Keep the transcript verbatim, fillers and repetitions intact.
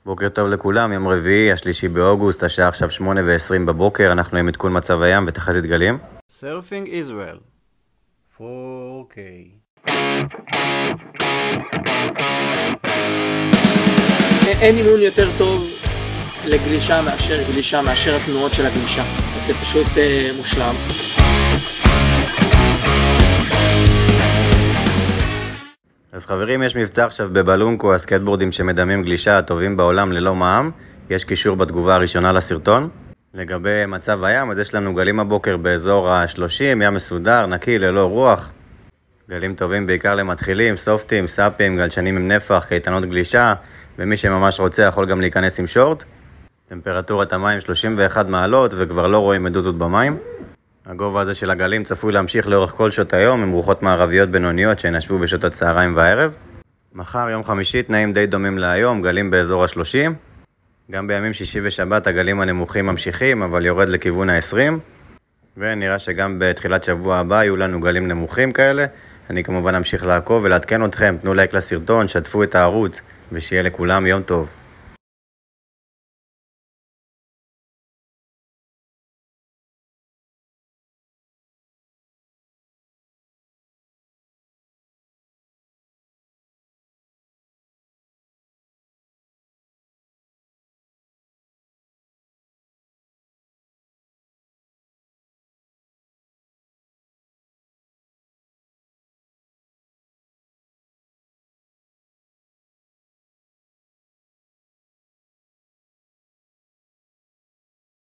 בוקר טוב לכולם, יום רביעי, השלישי באוגוסט, השעה עכשיו שמונה ועשרים בבוקר, אנחנו עם עדכון מצב הים ותחזית גלים. Surfing Israel פור קיי. אין אימון יותר טוב לגלישה מאשר גלישה, מאשר התנועות של הגלישה. זה פשוט אה, מושלם. אז חברים, יש מבצע עכשיו בבלונקו, הסקטבורדים שמדמים גלישה הטובים בעולם ללא מע"מ. יש קישור בתגובה הראשונה לסרטון. לגבי מצב הים, אז יש לנו גלים הבוקר באזור ה-שלושים, ים מסודר, נקי, ללא רוח. גלים טובים בעיקר למתחילים, סופטים, סאפים, גלשנים עם נפח, קייטנות גלישה, ומי שממש רוצה יכול גם להיכנס עם שורט. טמפרטורת המים שלושים ואחת מעלות וכבר לא רואים מדוזות במים. הגובה הזה של הגלים צפוי להמשיך לאורך כל שעות היום, עם רוחות מערביות בינוניות שנשבו בשעות הצהריים והערב. מחר יום חמישי תנאים די דומים להיום, גלים באזור ה-שלושים. גם בימים שישי ושבת הגלים הנמוכים ממשיכים, אבל יורד לכיוון ה-עשרים. ונראה שגם בתחילת שבוע הבא יהיו לנו גלים נמוכים כאלה. אני כמובן אמשיך לעקוב ולעדכן אתכם, תנו לייק לסרטון, שתפו את הערוץ, ושיהיה לכולם יום טוב.